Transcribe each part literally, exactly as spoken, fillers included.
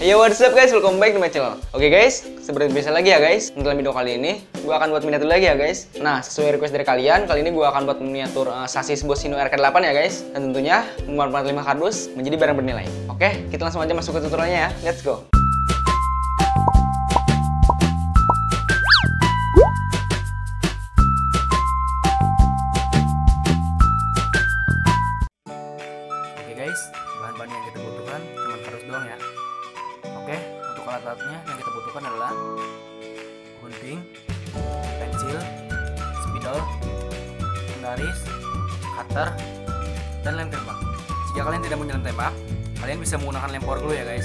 Yo, what's up guys, welcome back to my channel. Oke guys, seperti biasa lagi ya guys, untuk video kali ini gue akan buat miniatur lagi ya guys. Nah, sesuai request dari kalian, kali ini gue akan buat miniatur uh, sasis Bossino R K delapan ya guys. Dan tentunya memanfaatkan lima kardus menjadi barang bernilai. Oke, kita langsung aja masuk ke tutorialnya ya. Let's go. Oke guys, bahan-bahan yang kita butuhkan cuma kardus doang ya. Oke, untuk alat-alatnya yang kita butuhkan adalah gunting, pensil, spidol, penggaris, cutter, dan lem tembak. Jika kalian tidak punya lem tembak, kalian bisa menggunakan lem power glue ya guys.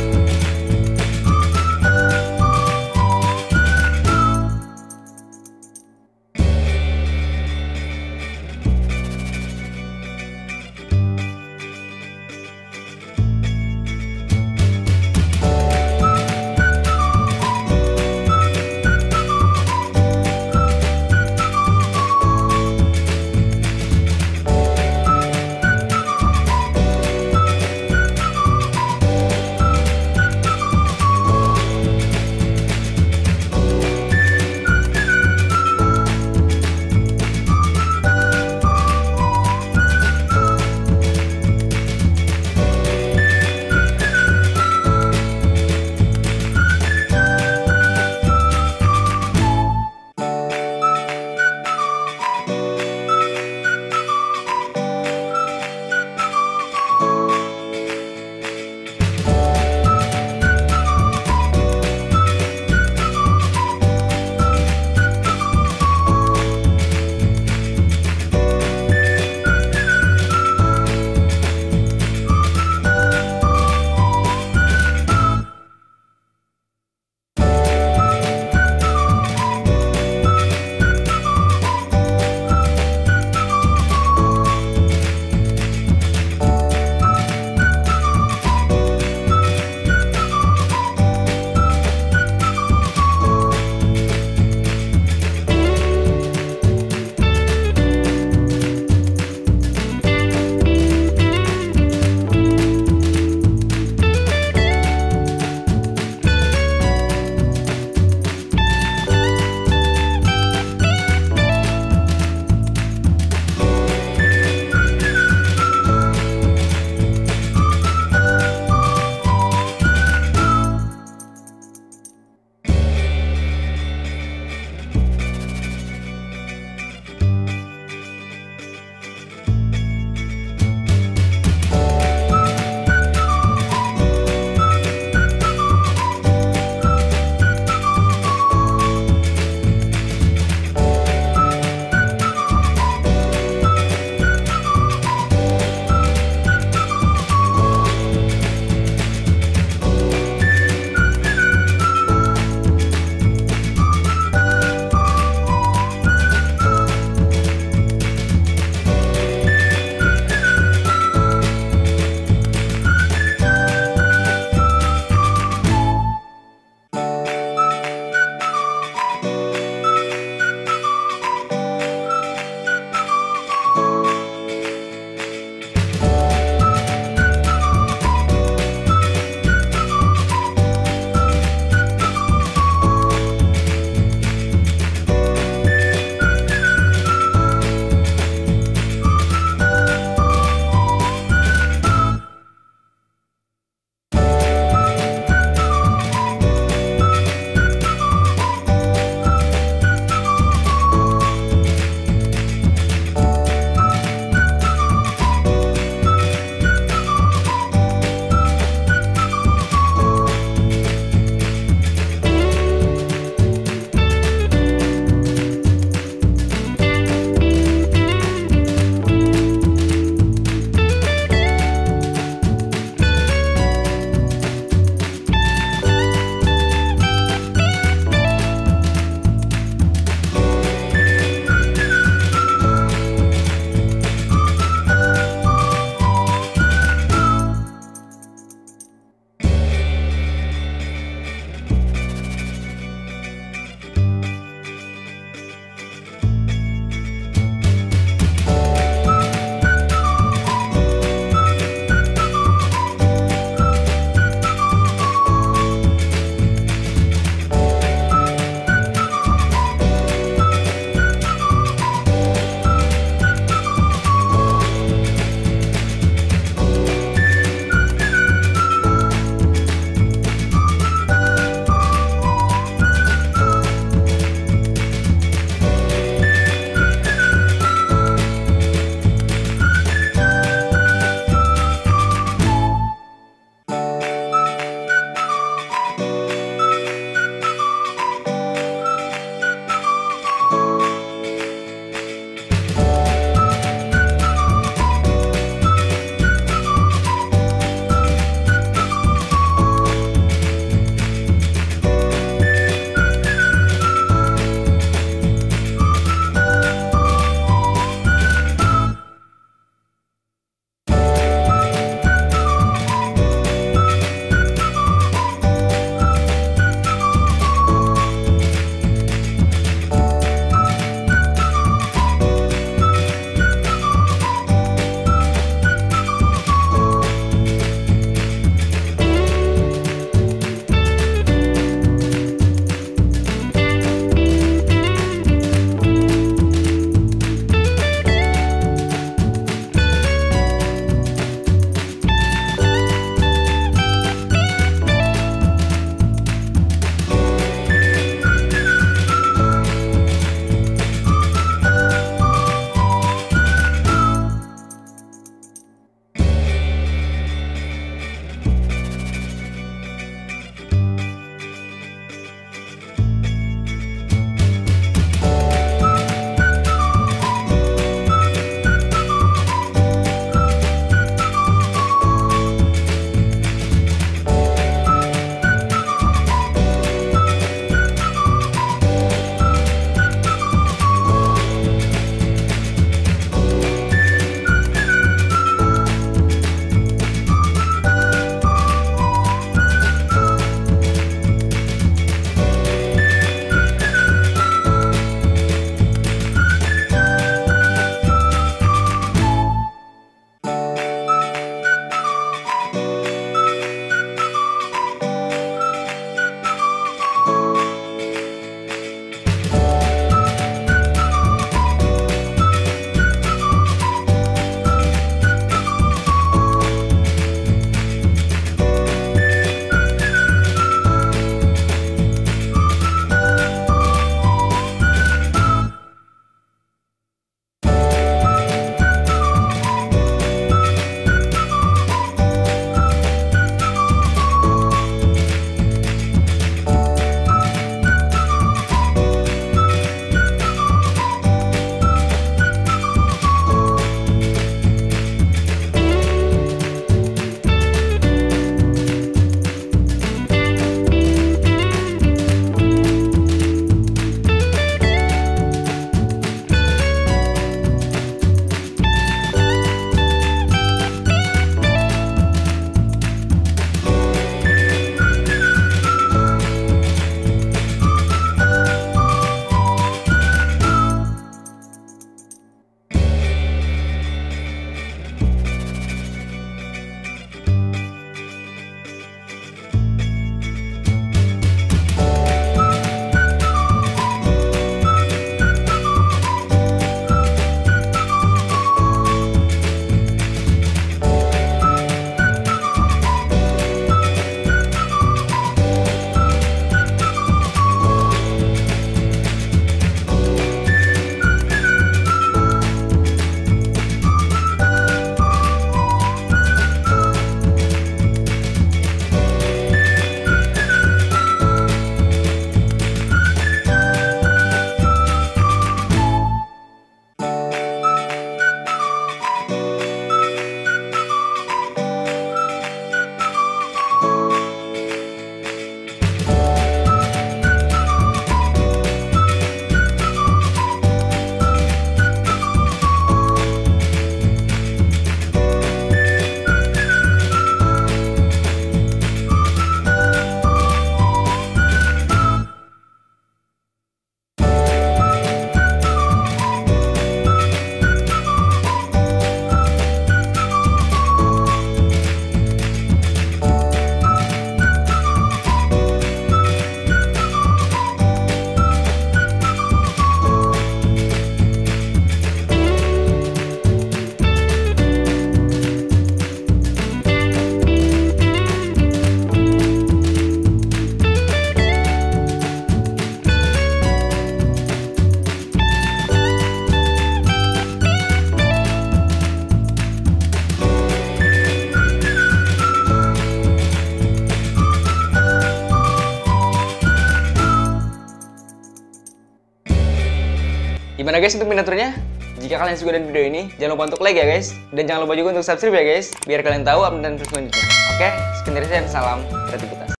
Gimana guys untuk miniaturnya? Jika kalian suka dengan video ini, jangan lupa untuk like ya guys. Dan jangan lupa juga untuk subscribe ya guys, biar kalian tahu update selanjutnya. Oke, sekian dari saya dan salam kreativitas.